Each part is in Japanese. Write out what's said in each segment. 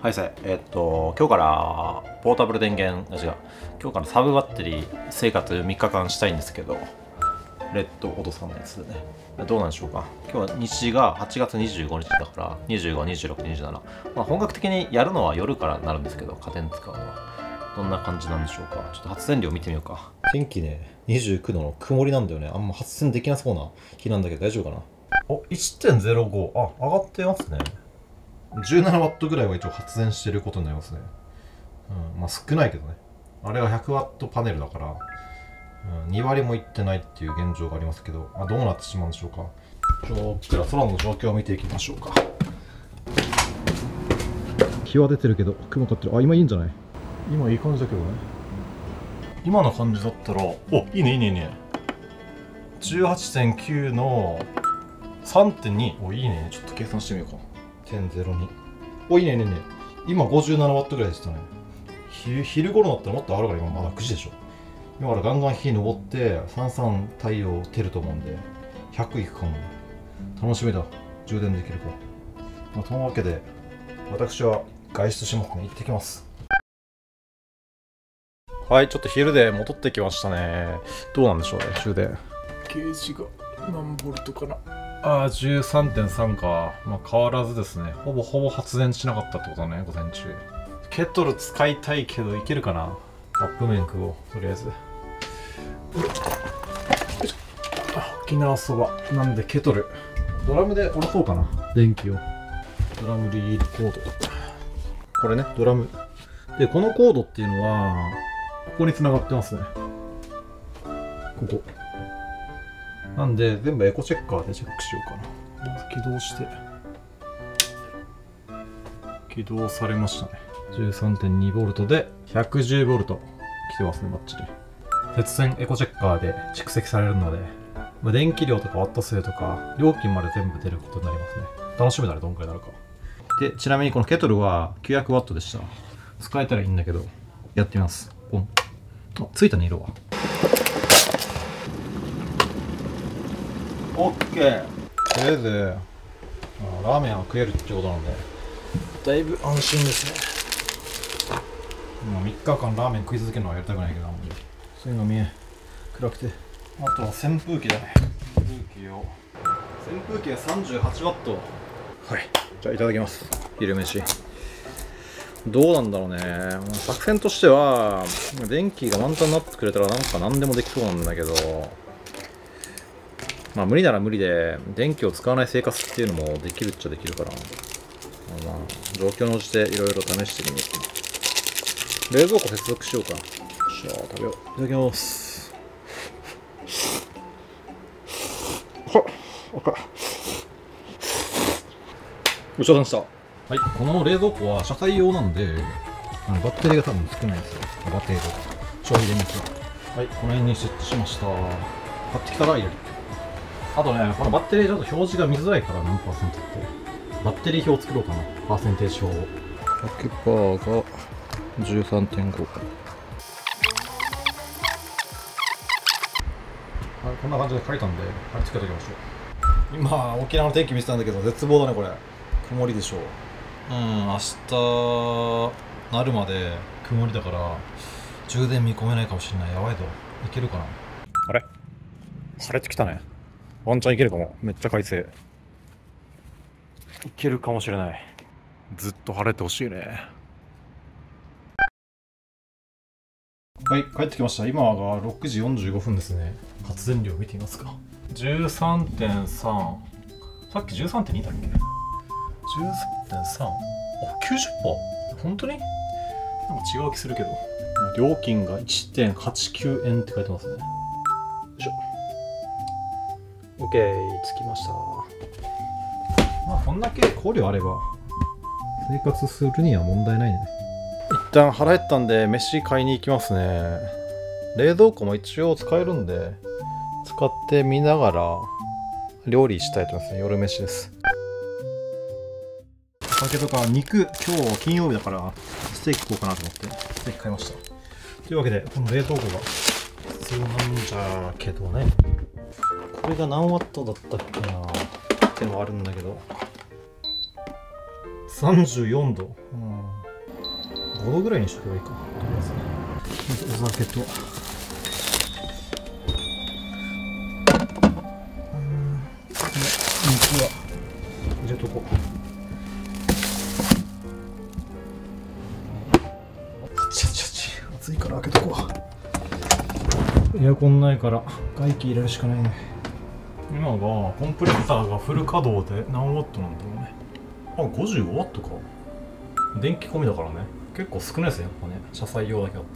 はいさい、今日からポータブル電源、違う、今日からサブバッテリー生活3日間したいんですけど、レッドオドさんのやつでね、どうなんでしょうか。今日は日が8月25日だから、25、26、27。まあ、本格的にやるのは夜からなるんですけど、家電使うのは。どんな感じなんでしょうか。ちょっと発電量見てみようか。天気ね、29度の曇りなんだよね。あんま発電できなそうな日なんだけど大丈夫かな。お、1.05。あ、上がってますね。17ワットぐらいは一応発電してることになりますね。うん、まあ少ないけどね。あれは100ワットパネルだから、2割もいってないっていう現状がありますけど、まあ、どうなってしまうんでしょうか。じゃあ空の状況を見ていきましょうか。日は出てるけど、雲かってる。あ、今いいんじゃない？今いい感じだけどね。今の感じだったら、お、いいねいいねいいね。18.9 の 3.2。お、いいね。ちょっと計算してみようか。0.02。お、いいねいいねいいね。今57ワットぐらいでしたね。昼頃だったらもっと上がるから、今まだ9時でしょ。今からガンガン火昇って33太陽照ると思うんで100いくかもね。楽しみだ。充電できるか。まあ、というわけで私は外出しますね。行ってきます。はい、ちょっと昼で戻ってきましたね。どうなんでしょうね、充電ゲージが何ボルトかな。ああ、13.3 か。まあ変わらずですね。ほぼ発電しなかったってことだね、午前中。ケトル使いたいけどいけるかな。カップ麺食おう、とりあえず。沖縄そばなんでケトル。ドラムで下ろそうかな、電気を。ドラムリードコード。これね、ドラム。で、このコードっていうのは、ここに繋がってますね。ここ。なんで、全部エコチェッカーでチェックしようかな。まず起動して。起動されましたね。13.2 ボルトで110ボルト来てますね、バッチリ。鉄線エコチェッカーで蓄積されるので、まあ、電気量とかワット数とか料金まで全部出ることになりますね。楽しみだね、どんくらいになるか。で、ちなみにこのケトルは900ワットでした。使えたらいいんだけど、やってみます。ポン。あ、ついたね、色は。オッケー。とりあえずラーメンは食えるってことなんでだいぶ安心ですね。もう3日間ラーメン食い続けるのはやりたくないけど、そういうの見え暗くて。あとは扇風機だね。扇風機は38ワット。はい、じゃあいただきます。昼飯どうなんだろうね。作戦としては電気が満タンになってくれたらなんか何でもできそうなんだけど、まあ無理なら無理で電気を使わない生活っていうのもできるっちゃできるから、まあ状況に応じていろいろ試してみよう。冷蔵庫接続しようか。よっしゃ、食べよう。いただきます。ごちそうさまでした。はい、この冷蔵庫は車載用なんでバッテリーが多分少ないんですよ。バッテリーとか消費電力が。はい、この辺に設置しました。買ってきたら入れる。あとね、このバッテリーちょっと表示が見づらいから、何パーセントって。バッテリー表を作ろうかな。パーセンテージ表を。100%が 13.5。はい、こんな感じで書いたんで、貼り付けておきましょう。今、沖縄の天気見てたんだけど、絶望だね、これ。曇りでしょう。明日、なるまで曇りだから、充電見込めないかもしれない。やばいぞ。いけるかな。あれ晴れてきたね。ワンチャンいけるかも。めっちゃ快晴。いけるかもしれない。ずっと晴れてほしいね。はい、帰ってきました。今が6時45分ですね。発電量見てみますか。13.3。さっき 13.2 だっけ？ 13.3。あ、90%？ 本当に？なんか違う気するけど。料金が 1.89 円って書いてますね。よいしょ。OK、着きました。まあこんだけ考慮あれば生活するには問題ないね。一旦腹減ったんで飯買いに行きますね。冷蔵庫も一応使えるんで使ってみながら料理したいと思いますね。夜飯です。お酒とか肉、今日金曜日だからステーキ食おうかなと思ってステーキ買いました。というわけでこの冷凍庫が必要なんじゃけどね。これが何ワットだったっけなってのもあるんだけど、 34度、5度ぐらいにしとけばいいか。とりあえずお酒と肉は入れとこう。暑いから開けとこう。エアコンないから外気入れるしかないね。今がコンプレッサーがフル稼働で何ワットなんだろうね。あ、55ワットか。電気込みだからね。結構少ないですね、やっぱね。車載用だけあって。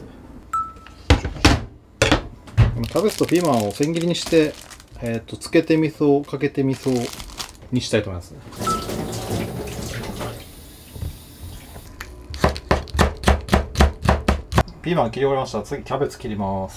キャベツとピーマンを千切りにして、つけて味噌、かけて味噌にしたいと思いますね。ピーマン切り終わりました。次キャベツ切ります。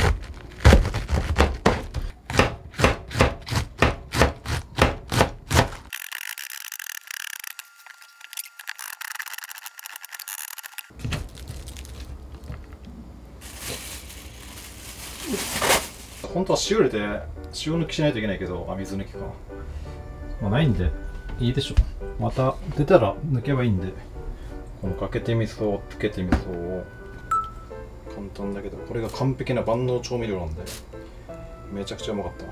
本当は塩入れて塩抜きしないといけないけど、水抜きか。まあないんでいいでしょ。また出たら抜けばいいんで、このかけて味噌、つけて味噌を簡単だけど、これが完璧な万能調味料なんでめちゃくちゃうまかった。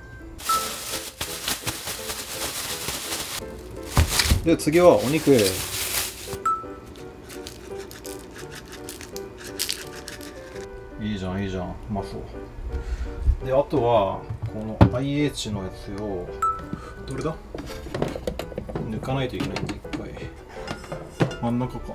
で次はお肉。いいじゃんいいじゃん、うまそう。であとはこの IH のやつをどれだ、抜かないといけないんで、一回真ん中か。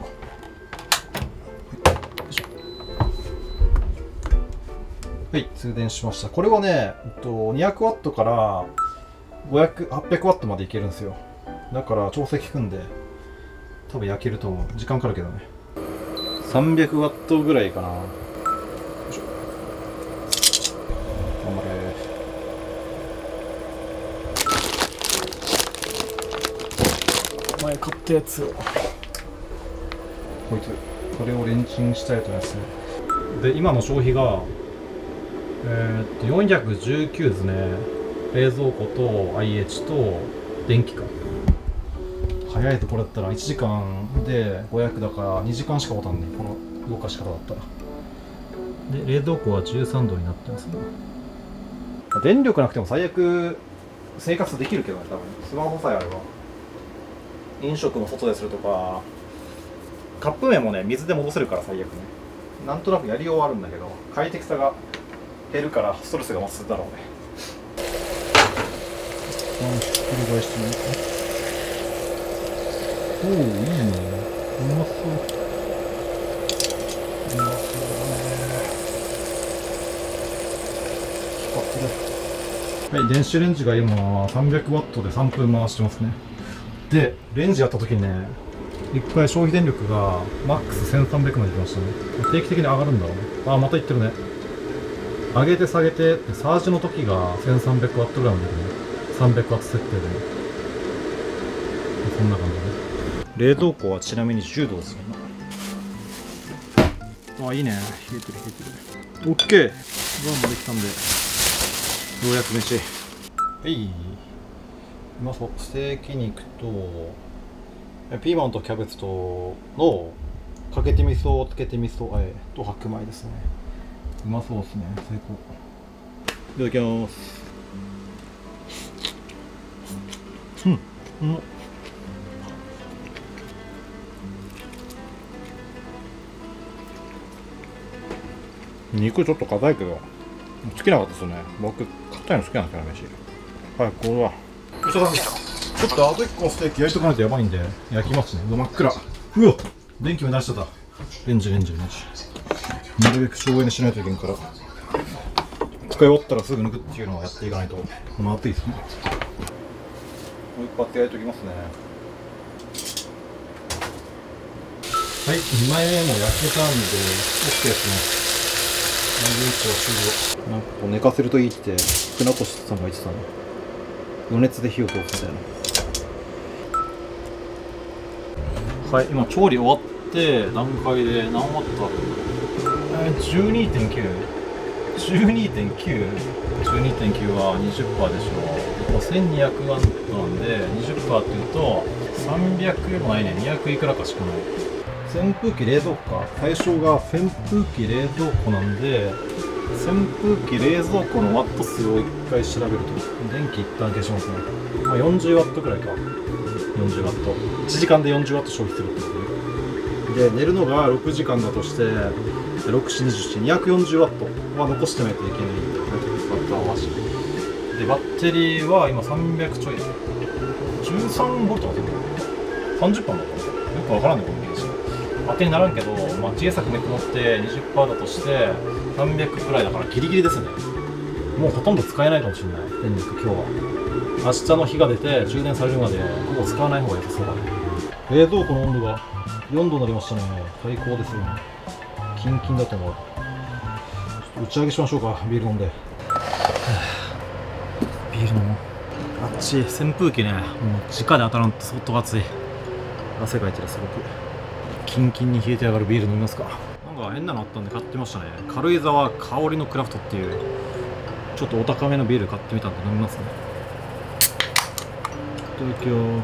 はい、通電しました。これはね、200ワットから800ワットまでいけるんですよ。だから調整効くんで多分焼けると思う。時間かかるけどね。300ワットぐらいかな。頑張れ。前買ったやつをこいつ、これをレンチンしたいと思いますね。で今の消費が419ですね。冷蔵庫と IH と電気か。早いところだったら1時間で500だから2時間しか持たんね、この動かし方だったら。で冷蔵庫は13度になってますね。電力なくても最悪生活できるけどね、多分スマホさえあれば。飲食も外でするとか、カップ麺もね水で戻せるから最悪ね。なんとなくやりようはあるんだけど、快適さが減るからストレスが増すだろうね。ひっくり返してみるか。おお、いいね。うまそう。うまそうだね。はい、電子レンジが今300ワットで3分回してますね。で、レンジやった時にね、一回消費電力がマックス1300までいきましたね。定期的に上がるんだろうね。あ、またいってるね。上げて下げて、サージの時が1300ワットぐらいまでいくね。300ワット設定でね。こんな感じで。冷蔵庫はちなみに10度ですね。あ、いいね。冷えてる冷えてる。オッケー。ご飯もできたんで、ようやく飯。はい。今そう、ステーキ肉とピーマンとキャベツとのかけて味噌、つけて味噌和えと白米ですね。うまそうですね。最高。いただきます。うん、うん。肉ちょっと硬いけど好きなかったですよね。僕硬いの好きなんですよね、飯。はい、これはごちそうさまでした。ちょっとあと1個のステーキ焼いとかないとやばいんで焼きますね。うわ、真っ暗。うわ、電気も出しちゃった。レンジ。なるべく省エネしないといけんから、使い終わったらすぐ抜くっていうのをやっていかないとまずいですね。もう一発焼いときますね。はい、2枚目も焼けたんで OK ですね。なんかこう寝かせるといいって船越さんが言ってたね。余熱で火を通すみたいな。はい、今調理終わって段階で何ワットだったんだろう。12.9 12.9 は 20% でしょ。1200ワットなんで 20% っていうと 300もないね。200いくらかしかない。扇風機冷蔵庫か。対象が扇風機冷蔵庫なんで、扇風機冷蔵庫のワット数を1回調べると、電気一旦消しますね。まあ、40ワットくらいか。40ワット。1時間で40ワット消費するってことで。で、寝るのが6時間だとして、6、4、27、240ワットは残してないといけないんで、バット合わせて。で、バッテリーは今300ちょい。13ボルトが出てる。30分だったのよくわからんね、このゲージ。当てにならんけど、まあ、小さくめくもって 20% だとして300くらいだからギリギリですね。もうほとんど使えないかもしれない、電力今日は。明日の日が出て充電されるまでもう使わない方が良さそうだね。冷蔵庫の温度が4度になりましたね。最高ですよね。キンキンだと思う。ちょっと打ち上げしましょうか、ビール飲んで。ビール飲もう。あっち扇風機ね、もう直で当たらんと相当暑い。汗かいてる、すごく。キンキンに冷えて上がるビール飲みますか。なんか変なのあったんで買ってましたね。軽井沢香りのクラフトっていうちょっとお高めのビール買ってみたんで飲みますね。いただきます。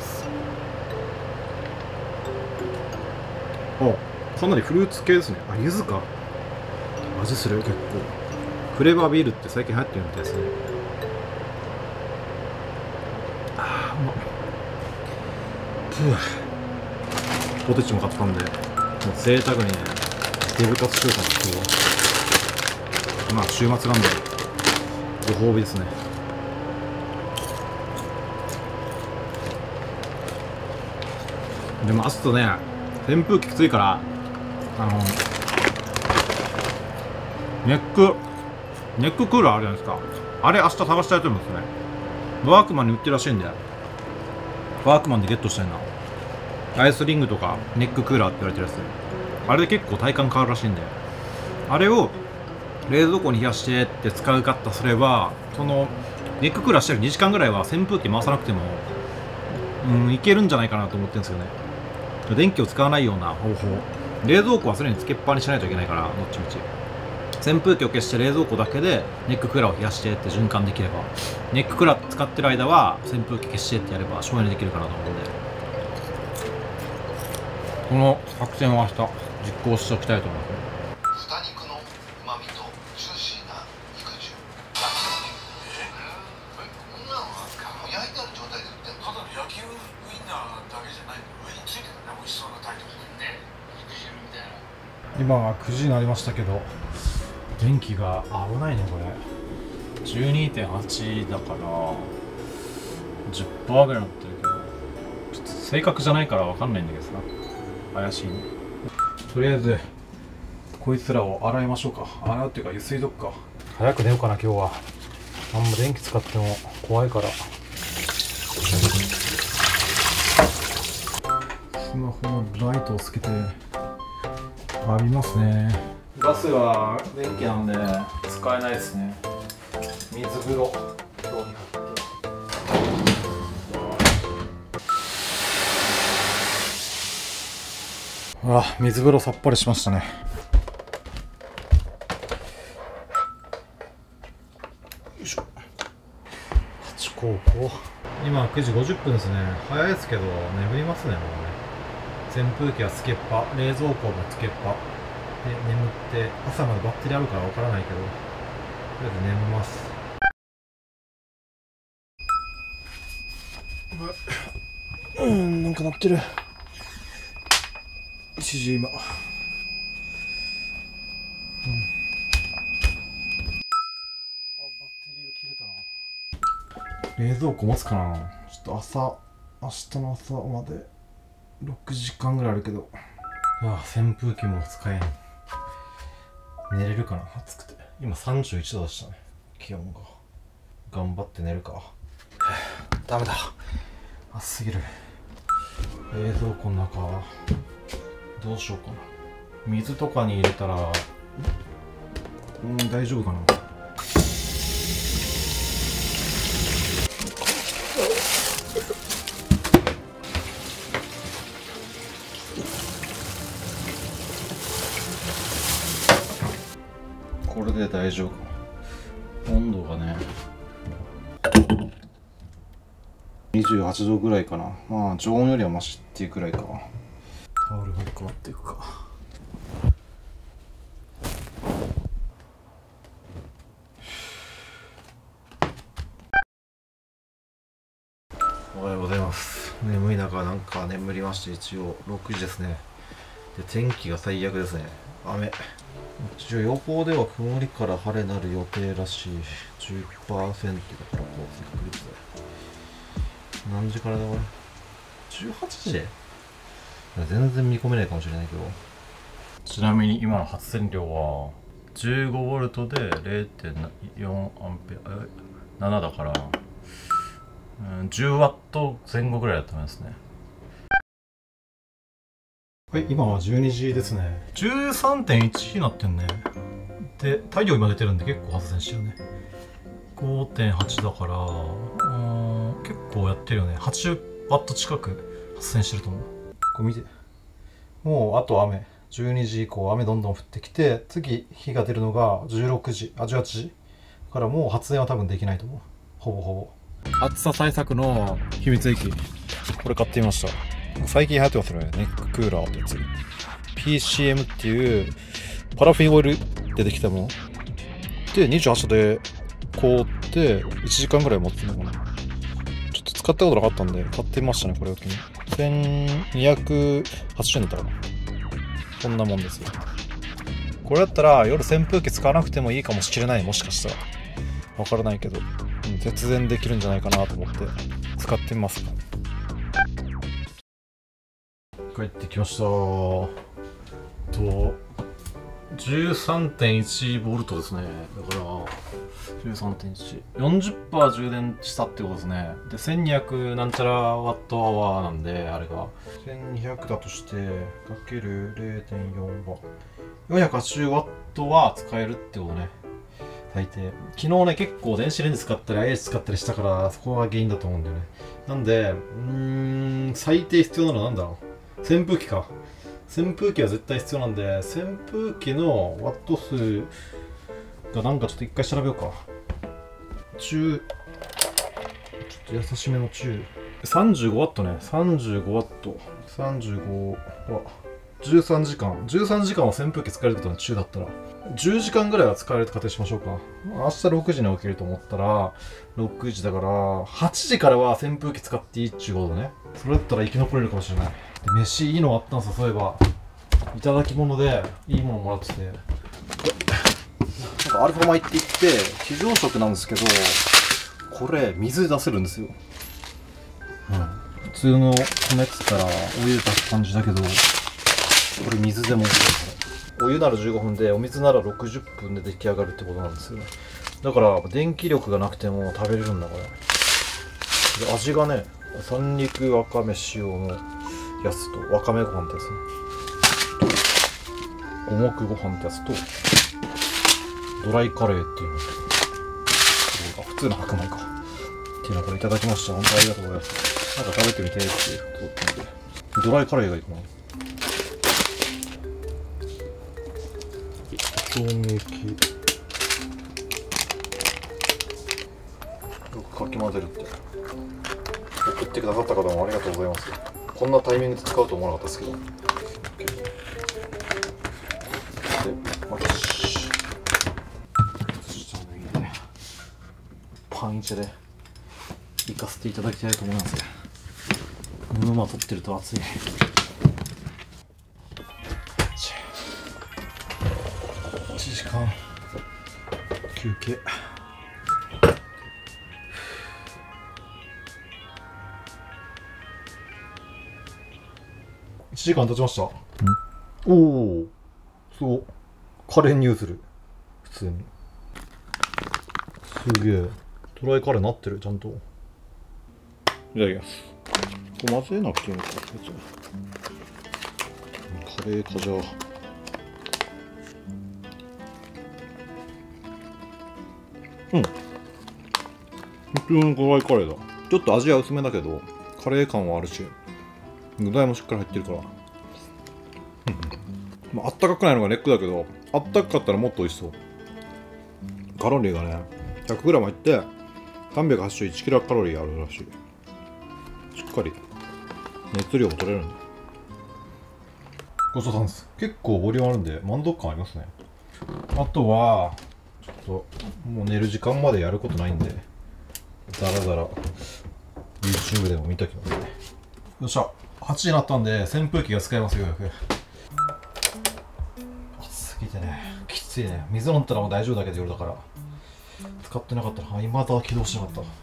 あ、かなりフルーツ系ですね。あ、柚子か。味する結構。フレーバービールって最近流行ってるみたいですね。あー、うまっ。ポテチも買ったんで、もう贅沢にね、デブ活しようかなっていう。まあ週末なんでご褒美ですね。でも明日とね、扇風機きついからネッククーラーあるじゃないですか。あれ明日探したいと思うんですね。ワークマンに売ってるらしいんで、ワークマンでゲットしたいな。アイスリングとかネッククーラーって言われてるやつ、あれで結構体感変わるらしいんで、あれを冷蔵庫に冷やしてって使うかったすれば、そのネッククーラーしてる2時間ぐらいは扇風機回さなくてもいけるんじゃないかなと思ってるんですよね。電気を使わないような方法。冷蔵庫は常につけっぱにしないといけないから、どっちみち扇風機を消して冷蔵庫だけでネッククーラーを冷やしてって循環できれば、ネッククーラー使ってる間は扇風機消してってやれば省エネできるかなと思うんで、この作戦を明日実行しておきたいと思います。 豚肉の旨味とジューシーな肉汁。こんなのは焼いてある状態で売ってんの？ただの焼きウインナーだけじゃないの。上についてるね、美味しそうなタイトルね。肉汁みたいな。 今は9時になりましたけど、電気が危ないねこれ。12.8 だから10% ぐらいになってるけど、ちょっと正確じゃないから分かんないんだけどさ、怪しいね。とりあえずこいつらを洗いましょうか。洗うっていうかゆすいどっか。早く寝ようかな今日は。あんま電気使っても怖いから。スマホのライトをつけて浴びますね。ガスは電気なんで使えないですね。水風呂今日に入って、水風呂さっぱりしましたね。よいしょ。八高校。今9時50分ですね。早いですけど眠りますね。もうね、扇風機はつけっぱ、冷蔵庫もつけっぱで眠って、朝までバッテリーあるからわからないけど、とりあえず眠ます。なんか鳴ってる。1時今。バッテリーが切れたな。冷蔵庫持つかな。ちょっと明日の朝まで6時間ぐらいあるけど、扇風機も使えん。寝れるかな、暑くて。今31度でしたね、気温が。頑張って寝るか。ダメだ、暑すぎる。冷蔵庫の中どうしようかな。水とかに入れたら大丈夫かな。これで大丈夫かな。温度がね、20 28度ぐらいかな。まあ常温よりはマシっていうくらいか。タオルも変わっていくか。おはようございます。眠い中なんか眠りまして、一応6時ですね。で、天気が最悪ですね。雨。一応予報では曇りから晴れなる予定らしい。10% だから降水確率。何時からだこれ ?18 時？全然見込めないかもしれないけど。ちなみに今の発電量は 15V で 0.4 アンペア7だから、10W 前後ぐらいだと思いますね。はい、今は12時ですね。13.1 になってんね。で、太陽今出てるんで結構発電してるね。5.8 だから、結構やってるよね。80W 近く発電してると思う。これ見て。もうあと雨。12時以降雨どんどん降ってきて、次日が出るのが18時。だからもう発電は多分できないと思う。ほぼほぼ。暑さ対策の秘密兵器。これ買ってみました。最近流行ってますよね。ネッククーラーってやつ。PCM っていうパラフィンオイルでできたもの。で、28度で凍って1時間ぐらい持つのかな。ちょっと使ったことなかったんで買ってみましたね、これを機に。1280円だったかな。こんなもんですよ。これだったら夜扇風機使わなくてもいいかもしれない。もしかしたら。わからないけど、節電できるんじゃないかなと思って使ってみます。帰ってきました。13.1V ですね。だから13.1 40% 充電したってことですね。で1200なんちゃらワットアワーなんで、あれが1200だとしてかける 0.4 は 480W は使えるってことね。最低。昨日ね、結構電子レンジ使ったり IH 使ったりしたから、そこが原因だと思うんだよね。なんで最低必要なのは何だろう。扇風機か。扇風機は絶対必要なんで、扇風機のワット数がなんかちょっと一回調べようか。ちょっと優しめの中。35W ね。35W。35は13時間。13時間は扇風機使えるってことは中だったら、10時間ぐらいは使えるって仮定しましょうか。明日6時に起きると思ったら、6時だから、8時からは扇風機使っていいっちゅうことね。それだったら生き残れるかもしれない。飯いいのあったんですよ、そういえば。いただき物でいいものもらってて。なんかアルファ米って言って、非常食なんですけど、これ、水で出せるんですよ。普通の米っつったらお湯出す感じだけど、これ水でもお湯なら15分で、お水なら60分で出来上がるってことなんですよね。だから、電気力がなくても食べれるんだから。で、味がね、三陸わかめ塩のやつと、わかめご飯ってやつね。五目ご飯ってやつと、ドライカレーっていうのと、普通の白米か。っていうのをこれいただきました。本当ありがとうございます。なんか食べてみてっていうことだったんで。ドライカレーがいいかな。調味液。よくかき混ぜるって。送ってくださった方もありがとうございます。こんなタイミングで使うと思わなかったですけど。で、パンイチで行かせていただきたいと思います。布まとってると熱い。1時間休憩。1時間経ちました。おお、そう。カレーにする。普通に。すげえ。ドライカレーなってる、ちゃんと。いただきます。これ混ぜなくていいのか。カレーかじゃあ。普通のドライカレーだ。ちょっと味は薄めだけど、カレー感はあるし、具材もしっかり入ってるから。まあ、あったかくないのがネックだけど、あったかかったらもっと美味しそう。カロリーがね、100g 入って381キロカロリーあるらしい。 しっかり熱量も取れるんで。ごちそうさまです。結構ボリュームあるんで満足感ありますね。あとはちょっともう寝る時間までやることないんでだらだら YouTube でも見ときますね。よっしゃ、8時になったんで扇風機が使えますよ。ようやく暑すぎてね、きついね。水飲んだらもう大丈夫だけど夜だから使ってなかったら、今また起動してなかった。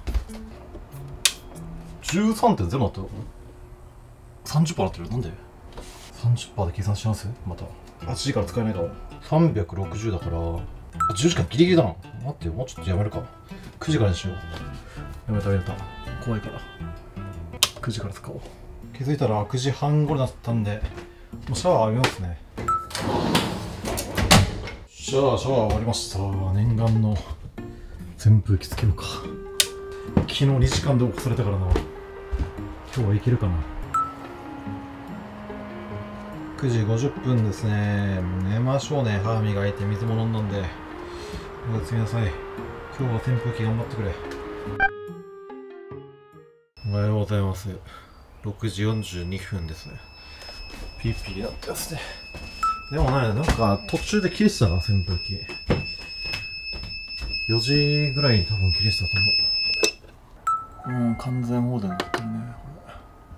13.0 になったよ。 30% なってる。なんで 30% で計算します。また8時から使えないかも。360だから10時間ギリギリだな。待ってよ、もうちょっとやめるか。9時からにしよう。やめた。怖いから9時から使おう。気づいたら9時半頃だったんでもうシャワー浴びますね。シャワー終わりました。念願の扇風機つけようか。昨日2時間で起こされたからな。今日はいけるかな。9時50分ですね。寝ましょうね。歯磨いて水も飲んだんで。おやすみなさい。今日は扇風機頑張ってくれ。おはようございます。6時42分ですね。ピーピーになってますね。でもね、なんか途中で切れてたな、扇風機。4時ぐらいに多分切れてたと思う。完全放電になってるね、こ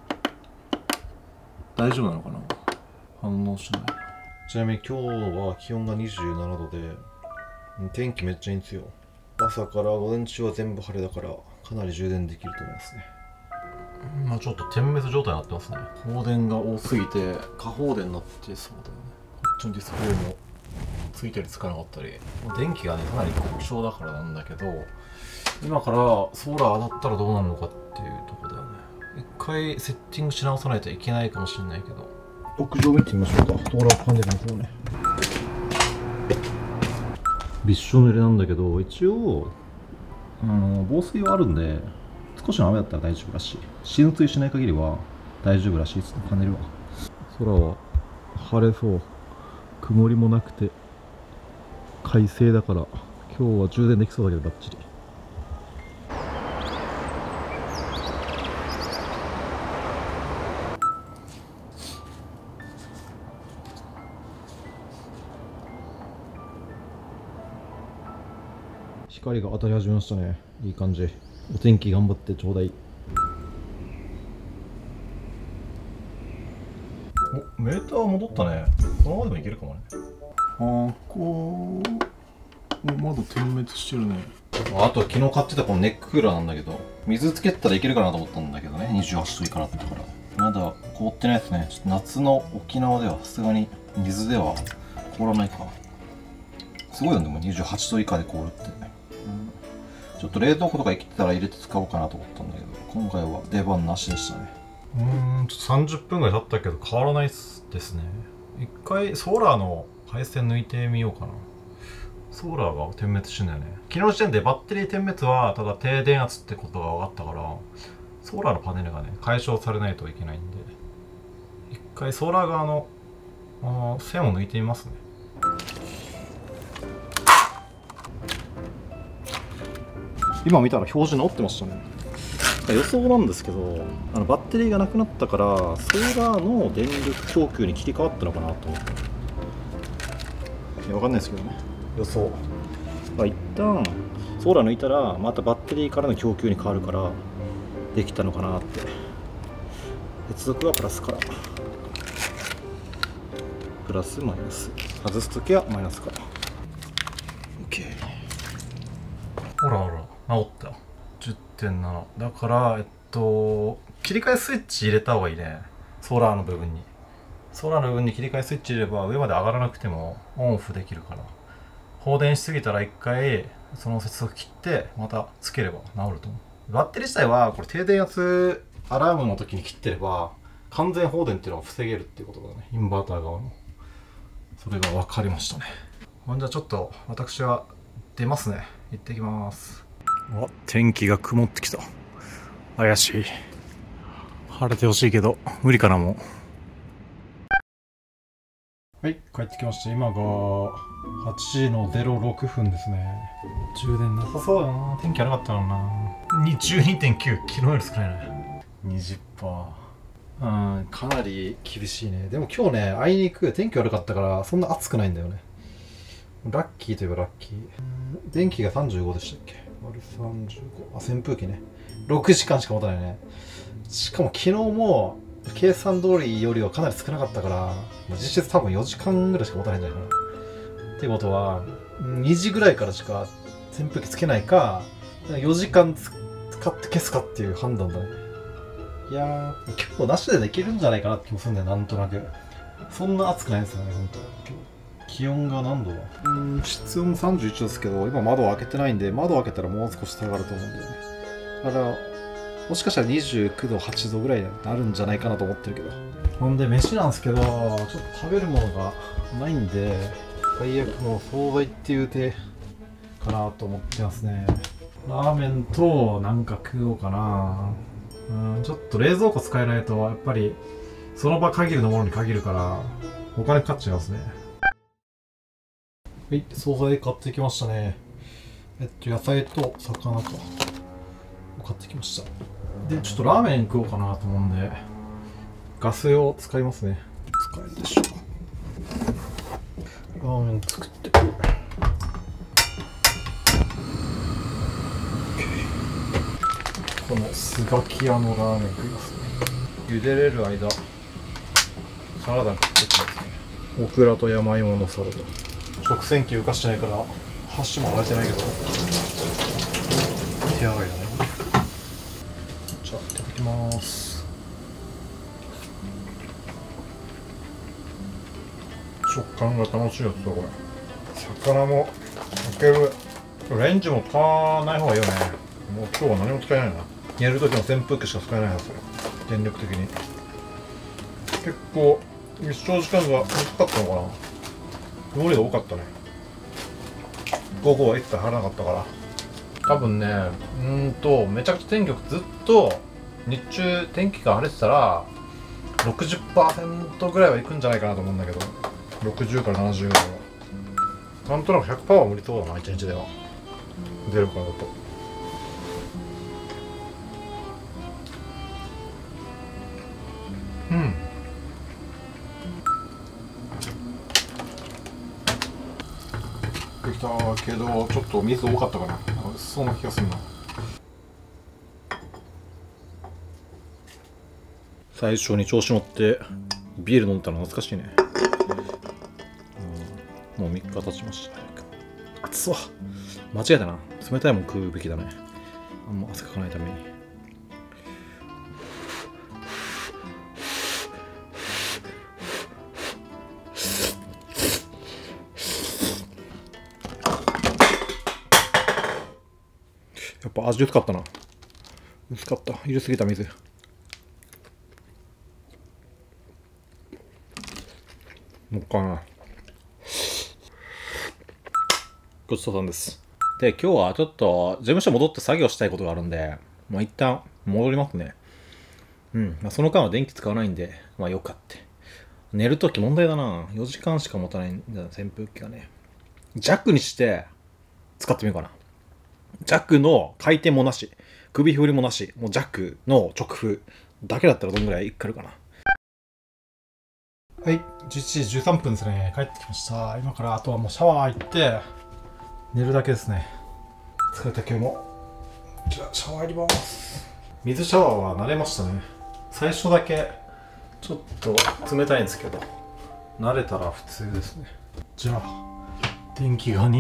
れ。大丈夫なのかな。反応しない。ちなみに今日は気温が27度で天気めっちゃいいんですよ。朝から午前中は全部晴れだからかなり充電できると思いますね。まあちょっと点滅状態になってますね。放電が多すぎて過放電になってそうだよね。こっちのディスプレイもついたりつかなかったり、電気がねかなり極小だからなんだけど、今からソーラー当たったらどうなるのかっていうところだよね。一回セッティングし直さないといけないかもしれないけど、屋上見てみましょうか。ソーラーパネルの方ね。びっしょ濡れなんだけど、一応防水はあるんで少しの雨だったら大丈夫らしい。浸水しない限りは大丈夫らしいですね。パネルは。空は晴れそう。曇りもなくて快晴だから今日は充電できそうだけどバッチリ。光が当たり始めましたね。いい感じ。お天気頑張ってちょうだい。お、メーター戻ったね。このままでもいけるかもね。こうまだ点滅してるね。あと昨日買ってたこのネッククーラーなんだけど、水つけたらいけるかなと思ったんだけどね。28度以下だったからまだ凍ってないですね。ちょっと夏の沖縄ではさすがに水では凍らないか。すごいよね。もう28度以下で凍るってね。ちょっと冷凍庫とか生きてたら入れて使おうかなと思ったんだけど、今回は出番なしでしたね。ちょっと30分ぐらい経ったけど変わらないですね。一回ソーラーの配線抜いてみようかな。ソーラーが点滅してんだよね。昨日の時点でバッテリー点滅はただ停電圧ってことが分かったから、ソーラーのパネルがね解消されないといけないんで、一回ソーラー側の線を抜いてみますね。今見たら表示直ってましたね。予想なんですけど、バッテリーがなくなったからソーラーの電力供給に切り替わったのかなと思って。いや、わかんないですけどね、予想。一旦ソーラー抜いたらまたバッテリーからの供給に変わるからできたのかなって。接続はプラスからプラスマイナス、外すときはマイナスから。 OK。 ほらほら治ったよ。 10.7 だから切り替えスイッチ入れた方がいいね。ソーラーの部分に切り替えスイッチ入れれば上まで上がらなくてもオンオフできるから。放電しすぎたら一回その接続切ってまたつければ治ると思う。バッテリー自体はこれ停電圧アラームの時に切ってれば完全放電っていうのが防げるっていうことだね。インバーター側のそれが分かりましたね。ほんじゃちょっと私は出ますね。行ってきます。天気が曇ってきた。怪しい。晴れてほしいけど無理かな。もうはい、帰ってきました。今が8時の06分ですね。充電なさそうだな。天気悪かったのな。12.9、昨日より少ないね。 20%。かなり厳しいね。でも今日ね、あいにく天気悪かったからそんな暑くないんだよね。ラッキーといえばラッキー。電気が35でしたっけ？割る35。扇風機ね。6時間しか持たないね。しかも昨日も計算通りよりはかなり少なかったから、実質多分4時間ぐらいしか持たないんじゃないかな。ってことは、2時ぐらいからしか扇風機つけないか、4時間使って消すかっていう判断だね。いやー、結構なしでできるんじゃないかなって気もするんだよ、なんとなく。そんな暑くないですよね、ほんと。気温が何度だ？室温31度ですけど、今窓を開けてないんで、窓を開けたらもう少し下がると思うんだよね。だから、もしかしたら29度、8度ぐらいになるんじゃないかなと思ってるけど。ほんで、飯なんですけど、ちょっと食べるものがないんで、最悪もう惣菜っていう手かなと思ってますね。ラーメンとなんか食おうかな。ちょっと冷蔵庫使えないと、やっぱりその場限りのものに限るから、お金かかっちゃいますね。はい、惣菜買ってきましたね。野菜と魚か。買ってきました。で、ちょっとラーメン食おうかなと思うんで、ガスを使いますね。使えるでしょうか。ラーメン作ってくる。このスガキ屋のラーメン食いますね。茹でれる間、サラダ食ってきますね。オクラと山芋のサラダ。食洗機浮かしてないから箸も洗えてないけど手洗いだね。じゃあいただきます。食感が楽しいやつだこれ。魚も開ける。レンジも使わない方がいいよね。もう今日は何も使えないな。寝る時も扇風機しか使えないはず。電力的に結構日照時間が短かったのかな。曇りが多かったね。午後は一切晴れなかったから。多分ね、めちゃくちゃ天気ずっと日中天気が晴れてたら 60% ぐらいはいくんじゃないかなと思うんだけど、60から70ぐらいはなんとなく 100% は無理そうだな、1日では出るからだと。できたけど、ちょっと水多かったかな。薄そうな気がするな。最初に調子乗ってビール飲んだの懐かしいね。もう3日経ちました。熱そう。間違えたな。冷たいもん食うべきだね。あんま汗かかないために。やっぱ味薄かったな。薄かった。入れすぎた水。もっかな。ごちそうさんです。で、今日はちょっと事務所戻って作業したいことがあるんで、一旦戻りますね。その間は電気使わないんで、よかって。寝るとき問題だな。4時間しか持たないんだ、扇風機がね。弱にして使ってみようかな。弱の回転もなし、首振りもなし、もう弱の直風だけだったらどんぐらいいけるかな。はい、11時13分ですね。帰ってきました。今からあとはもうシャワー行って寝るだけですね。疲れた今日も。じゃあシャワー入ります。水シャワーは慣れましたね。最初だけちょっと冷たいんですけど、慣れたら普通ですね。じゃあ電気が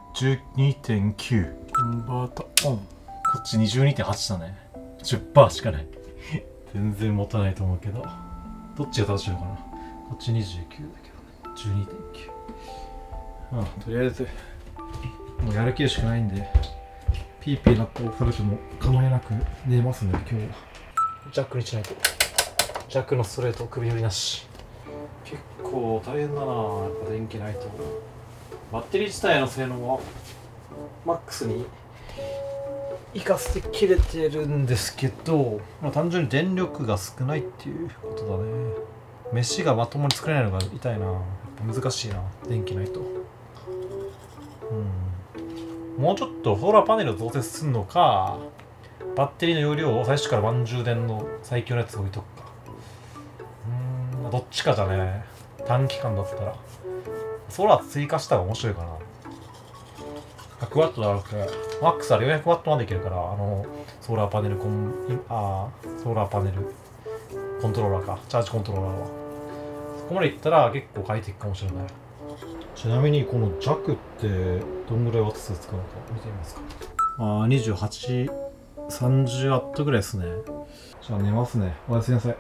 12.9、コンバータオン。こっち 22.8 だね。10% しかない。全然持たないと思うけど、どっちが正しいのかな。こっち29だけどね。12.9。とりあえずもうやる気しかないんで、ピーピーなって押されても構えなく寝ますね。今日はジャックにしないと。ジャックのストレート首振りなし。結構大変だな。やっぱ電気ないと。バッテリー自体の性能はマックスに活かせて切れてるんですけど、単純に電力が少ないっていうことだね。飯がまともに作れないのが痛いな。やっぱ難しいな、電気ないと。もうちょっとソーラーパネルを増設するのか、 バッテリーの容量を最初から満充電の最強のやつ置いとくか。どっちかじゃね、短期間だったらソーラー追加した方が面白いかな。100W じゃなくてマックスは 400W までいけるから、ソーラーパネルコントローラーか、チャージコントローラーはそこまでいったら結構快適かもしれない。ちなみにこの弱ってどんぐらいワット数使うのか見てみますか。28、30W ぐらいですね。じゃあ寝ますね。おやすみなさい。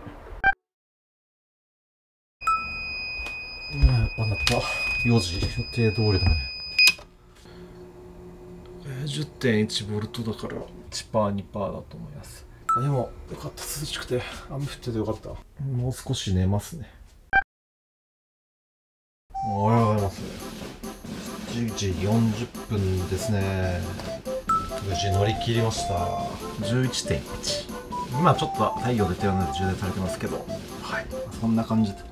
やっぱなった。4時予定通りだね。10.1V だから 1%、2% だと思います。でもよかった、涼しくて雨降っててよかった。もう少し寝ますね。おはようございます。11時40分ですね。無事乗り切りました。11.1。今ちょっと太陽出てるので充電されてますけど、はい、そんな感じで。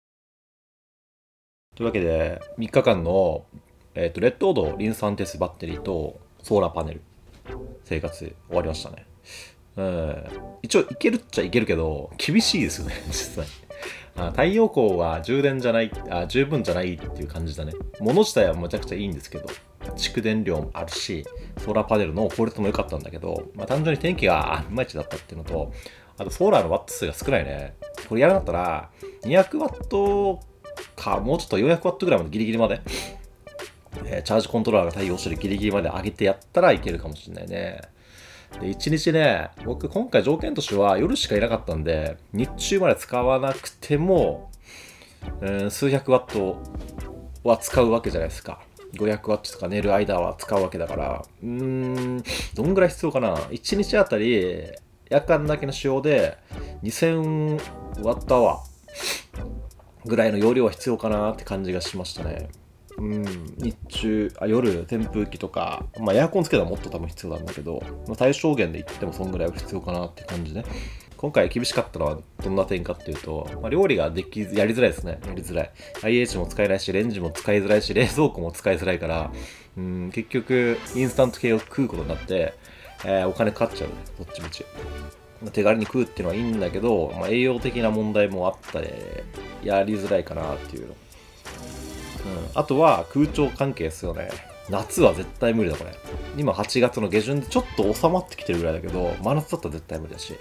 というわけで3日間の、レッドオードリン酸テスバッテリーとソーラーパネル生活終わりましたね。一応いけるっちゃいけるけど厳しいですよね実際。太陽光は充電じゃない十分じゃないっていう感じだね。物自体はめちゃくちゃいいんですけど、蓄電量もあるしソーラーパネルの効率も良かったんだけど、単純に天気がいまいちだったっていうのと、あとソーラーのワット数が少ないね。これやらなかったら200ワットかもうちょっと400ワットぐらいまでギリギリまで、チャージコントローラーが対応してるギリギリまで上げてやったらいけるかもしれないね。で1日ね、僕今回条件としては夜しかいなかったんで、日中まで使わなくても、数百ワットは使うわけじゃないですか。500ワットとか寝る間は使うわけだから、どんぐらい必要かな。1日あたり夜間だけの使用で2000ワットアワーぐらいの容量は必要かなって感じがしましたね。日中夜扇風機とか、エアコンつけたらもっと多分必要なんだけど、最小限で言ってもそんぐらいは必要かなって感じね。今回厳しかったのはどんな点かっていうと、料理がやりづらいですね。やりづらい。IH も使えないし、レンジも使いづらいし、冷蔵庫も使いづらいから、結局インスタント系を食うことになって、お金かかっちゃうね、どっちみち。手軽に食うっていうのはいいんだけど、栄養的な問題もあったり、やりづらいかなっていうの。あとは空調関係ですよね。夏は絶対無理だこれ。今8月の下旬でちょっと収まってきてるぐらいだけど、真夏だったら絶対無理だし、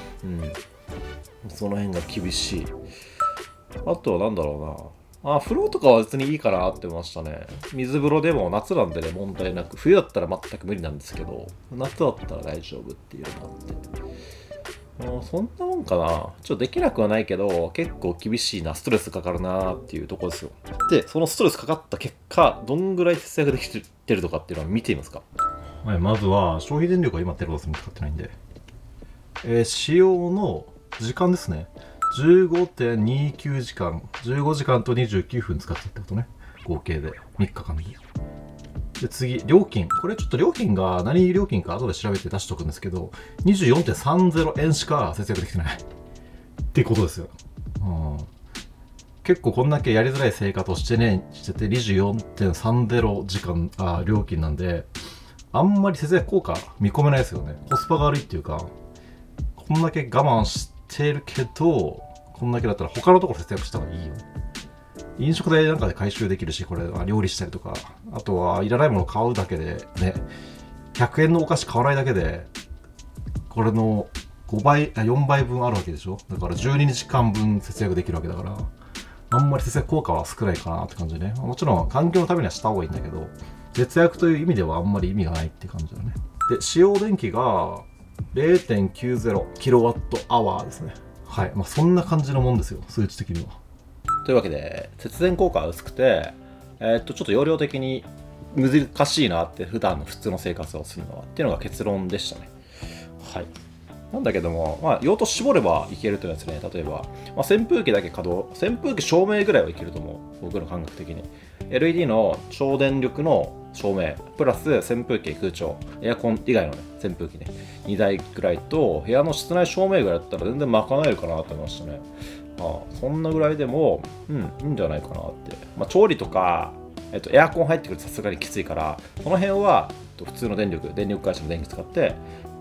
その辺が厳しい。あとはなんだろうな。風呂とかは別にいいかなって思いましたね。水風呂でも夏なんでね、問題なく。冬だったら全く無理なんですけど、夏だったら大丈夫っていうのがあって。そんなもんかな。ちょっとできなくはないけど、結構厳しいな、ストレスかかるなっていうところですよ。で、そのストレスかかった結果、どんぐらい節約できてるとかっていうのは見てみますか。 はい、まずは消費電力が今テロスに使ってないんで、使用の時間ですね。15.29 時間、15時間と29分使ってってことね。合計で3日間で。で次、料金。これちょっと料金が何料金か後で調べて出しとくんですけど、24.30 円しか節約できてないってことですよ。結構こんだけやりづらい生活をしてて 24.30 時間料金なんで、あんまり節約効果見込めないですよね。コスパが悪いっていうか、こんだけ我慢してるけど、こんだけだったら他のところ節約した方がいいよ。飲食代なんかで回収できるし、これは料理したりとか、あとはいらないもの買うだけでね、100円のお菓子買わないだけで、これの4倍分あるわけでしょ。だから12時間分節約できるわけだから、あんまり節約効果は少ないかなって感じでね。もちろん環境のためにはした方がいいんだけど、節約という意味ではあんまり意味がないって感じだね。で、使用電気が 0.90kWh ですね。はい。そんな感じのもんですよ、数値的には。 というわけで、節電効果が薄くて、ちょっと容量的に難しいなって、普段の普通の生活をするのはっていうのが結論でしたね。はい。なんだけども、用途絞ればいけるというやつね。例えば、扇風機だけ稼働、扇風機照明ぐらいはいけると思う。僕の感覚的に。LED の超電力の照明、プラス扇風機、空調、エアコン以外のね、扇風機ね、2台ぐらいと、部屋の室内照明ぐらいだったら全然賄えるかなと思いましたね。そんなぐらいでも、いいんじゃないかなって。調理とか、エアコン入ってくるとさすがにきついから、その辺は普通の電力会社の電気使って、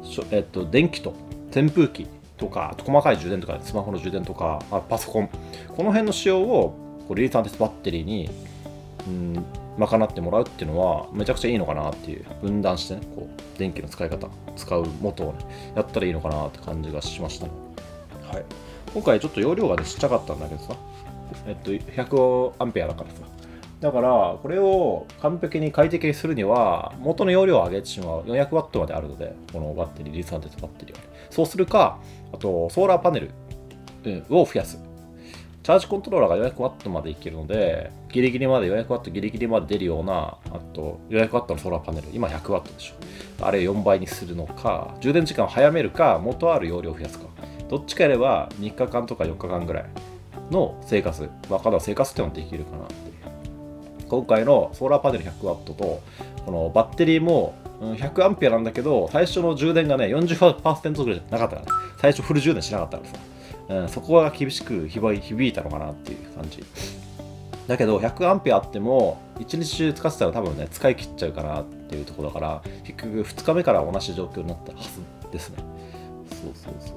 電気と扇風機とか、あと細かい充電とか、スマホの充電とか、パソコン、この辺の仕様をこうリーサンテスバッテリーに賄ってもらうっていうのはめちゃくちゃいいのかなっていう、分断してね、こう電気の使い方、使う元を、ね、やったらいいのかなって感じがしましたね。はい、今回ちょっと容量がねちっちゃかったんだけどさ、100アンペアだからさ、だからこれを完璧に快適にするには元の容量を上げてしまう。400ワットまであるので、このバッテリー、リーサンテスバッテリーはね、そうするか、あとソーラーパネルを増やす。チャージコントローラーが400ワットまでいけるので、ギリギリまで400ワットギリギリまで出るような、あと400ワットのソーラーパネル、今100ワットでしょ。あれ4倍にするのか、充電時間を早めるか、元ある容量を増やすか。どっちかやれば3日間とか4日間ぐらいの生活、かなり生活っていうのができるかなっていう。今回のソーラーパネル100ワットと、このバッテリーも100アンペアなんだけど、最初の充電がね、40% ぐらいじゃなかったから、最初フル充電しなかったからさ、そこが厳しく響いたのかなっていう感じ。だけど、100アンペアあっても、1日中使ってたら多分ね、使い切っちゃうかなっていうところだから、結局2日目から同じ状況になったはずですね。そう。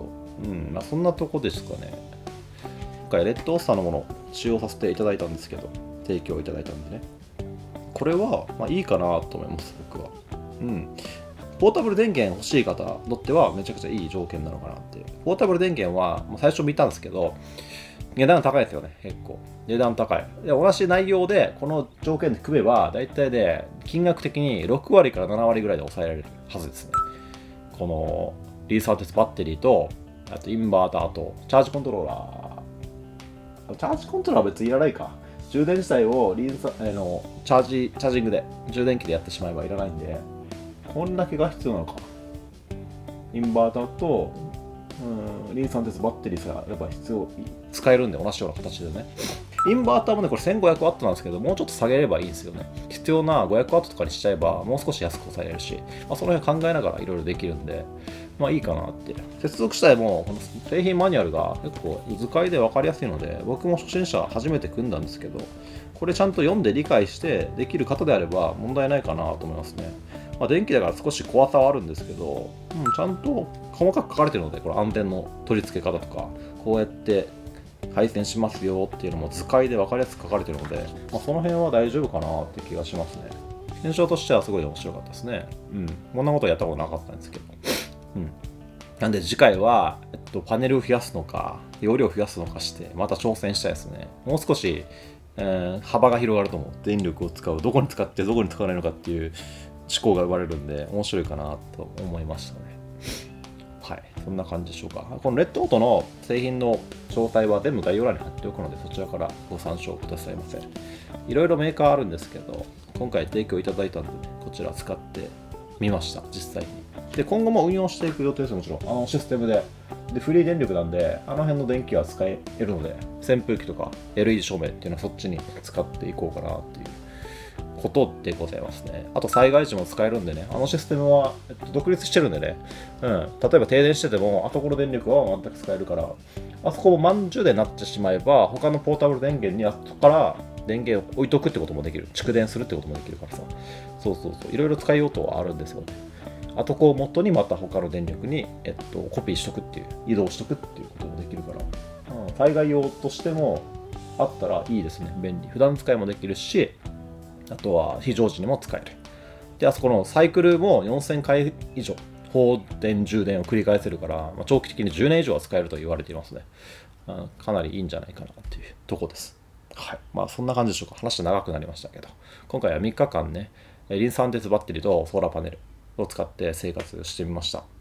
そんなとこですかね。今回、レッドオースターのものを使用させていただいたんですけど、提供いただいたんでね。これはいいかなと思います、僕は。ポータブル電源欲しい方にとってはめちゃくちゃいい条件なのかなっていう。ポータブル電源は最初見たんですけど、値段高いですよね、結構。値段高い。で、同じ内容でこの条件で組めば、大体で金額的に6割から7割ぐらいで抑えられるはずですね。このリーサンテスバッテリーと、あとインバーターとチャージコントローラー。チャージコントローラーは別にいらないか。充電自体をチャージングで、充電器でやってしまえばいらないんで、こんだけが必要なのか。インバーターと、リーサンテスバッテリーさえあれば使えるんで、同じような形でね。インバーターもね、これ1500ワットなんですけど、もうちょっと下げればいいんですよね。必要な500ワットとかにしちゃえば、もう少し安く抑えれるし、その辺考えながらいろいろできるんで、いいかなって。接続自体も、この製品マニュアルが結構図解で分かりやすいので、僕も初心者初めて組んだんですけど、これちゃんと読んで理解してできる方であれば問題ないかなと思いますね。電気だから少し怖さはあるんですけど、ちゃんと細かく書かれてるので、これ安電の取り付け方とか、こうやって配線しますよっていうのも図解で分かりやすく書かれてるので、その辺は大丈夫かなって気がしますね。検証としてはすごい面白かったですね。こんなことやったことなかったんですけど。なんで次回は、パネルを増やすのか、容量を増やすのかして、また挑戦したいですね。もう少し、幅が広がると思う。電力を使う、どこに使ってどこに使わないのかっていう思考が生まれるんで、面白いかなと思いましたね。はい、そんな感じでしょうか。このレッドオートの製品の詳細は全部概要欄に貼っておくので、そちらからご参照くださいませ。いろいろメーカーあるんですけど、今回提供いただいたんで、こちら使ってみました、実際に。で、今後も運用していく予定です、もちろん。システムで。フリー電力なんで、あの辺の電気は使えるので、扇風機とか LED 照明っていうのはそっちに使っていこうかなっていうことでございますね。あと災害時も使えるんでね、システムは、独立してるんでね、例えば停電してても、あそこの電力は全く使えるから、あそこも満充電になってしまえば、他のポータブル電源に後から電源を置いとくってこともできる。蓄電するってこともできるからさ。いろいろ使いようとはあるんですよね。あとこう元にまた他の電力に、コピーしとくっていう、移動しとくっていうこともできるから、災害用としてもあったらいいですね、便利。普段使いもできるし、あとは非常時にも使える。で、あそこのサイクルも4000回以上、放電、充電を繰り返せるから、長期的に10年以上は使えると言われていますね。かなりいいんじゃないかなっていうとこです。はい。そんな感じでしょうか。話長くなりましたけど、今回は3日間ね、リンサンテスバッテリーとソーラーパネルを使って生活してみました。